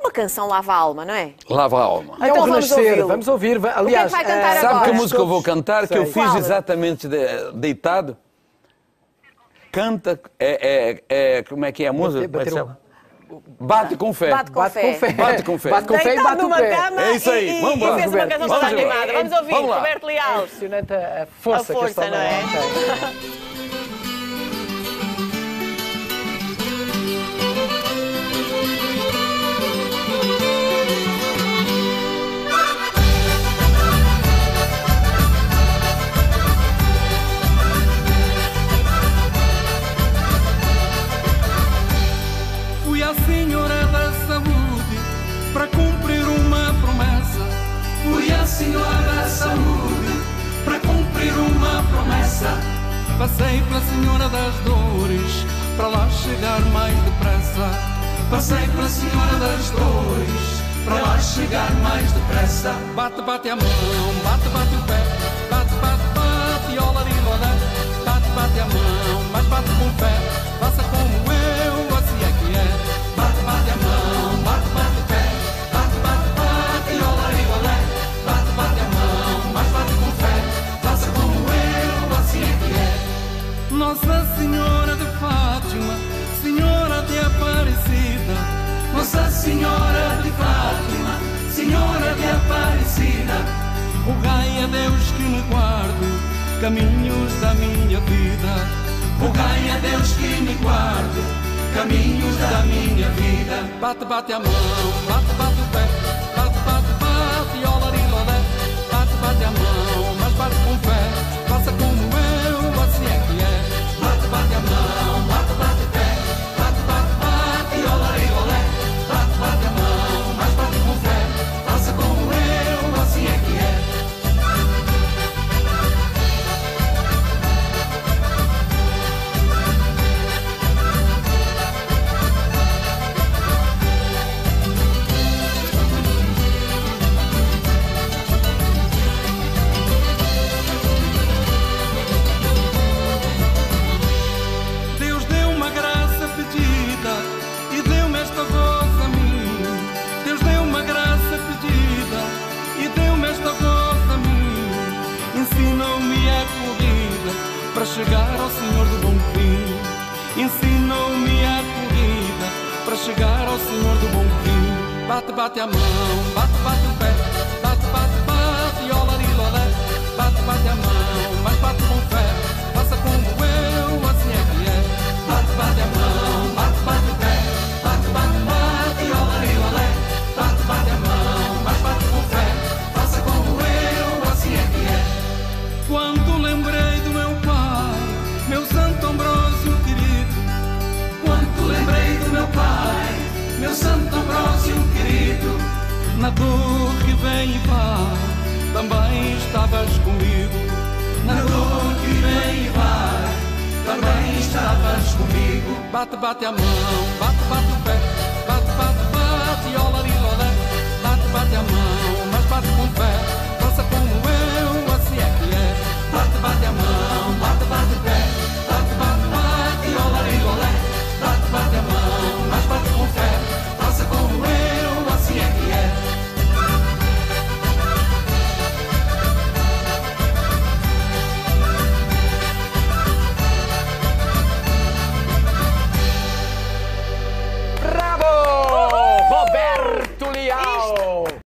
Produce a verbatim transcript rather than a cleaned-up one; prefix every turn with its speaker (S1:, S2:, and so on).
S1: uma canção lava a alma, não é?
S2: Lava a alma.
S1: Então
S3: É um
S1: vamos
S3: renascer,
S1: ouvi-lo.
S3: vamos ouvir. va-
S1: que é que
S3: Aliás,
S1: vai cantar
S3: eh,
S1: agora?
S2: Sabe que
S1: Todos.
S2: música eu vou cantar? Que eu
S3: Sei.
S2: fiz
S1: Qual?
S2: exatamente de- deitado? Canta, é, é, é, como é que é a música?
S3: bater
S2: Como é que
S3: um-
S2: se chama? Bate com fé.
S1: Bate com
S3: Bate
S1: fé.
S3: com fé.
S2: Bate com fé.
S3: Bate com fé e
S1: Deitado
S3: bate o
S1: numa
S3: pé.
S1: cama
S2: É isso aí,
S1: e,
S2: vamos
S1: e,
S2: lá.
S1: e fez uma
S3: Roberto,
S1: canção
S2: vamos
S1: toda
S2: embora.
S1: animada. Vamos ouvir,
S2: Vamos lá.
S1: Roberto
S3: É
S1: Leal.
S3: impressionante a a força,
S1: A força,
S3: que esta
S1: não é?
S3: mulher tem.
S4: Fui à Senhora da Saúde para cumprir uma promessa. Fui à Senhora da Saúde para cumprir uma promessa. Passei pela Senhora das Dores para lá chegar mais depressa. Passei pela Senhora das Dores para lá chegar mais depressa. Bate, bate a mão, bate, bate o pé. Bate, bate, bate, ola de lolé. Bate, bate a mão, mas bate com fé. Faça como eu, assim é que é. Bate, bate a mão, bate, bate o pé. Bate, bate, bate, ola de lolé. Bate, bate a mão, mas bate com fé. Faça como eu, assim é que é. Nossa Senhora de Fátima, Senhora de Aparecida. Nossa Senhora de Fátima, Senhora de Aparecida. Rogai a Deus que me guarde caminhos da minha vida. Rogai a Deus que me guarde caminhos da minha vida. Bate, bate a mão, bate, bate o pé. Bate, bate, bate, ola de lolé. Bate, bate a mão, mas bate com fé. Faça como eu, assim é que é. Bate, bate a mão, bate, bate o pé. Bate, bate, bate, ola de lolé. Bate, bate a mão, mas bate com fé. Faça como eu, assim é que é. Deus deu uma graça pedida e deu-me esta voz a mim. Deus deu uma graça pedida e deu-me esta voz a mim. Ensinou-me a corrida para chegar ao Senhor do Bom Fim. Ensinou-me a corrida para chegar ao Senhor do Bom Fim. Bate, bate a mão, bate, bate o pé. Bate, bate, bate, ola de lolé. Bate, bate a mão, mas bate com fé. Faça como eu, assim é que é. Bate, bate a mão, bate, bate o pé. Bate, bate, bate, ola de lolé. Bate, bate a mão, mas bate com fé. Faça como eu, assim é que é. Quando lembrei do meu pai, meu Santo Ambrósio querido. Quando lembrei do meu pai, meu Santo Ambrósio querido. Na dor que vem e vai, também estavas comigo. Na dor que vem e vai, também estavas comigo. Bate, bate a mão, bate, bate o pé. Bate, bate,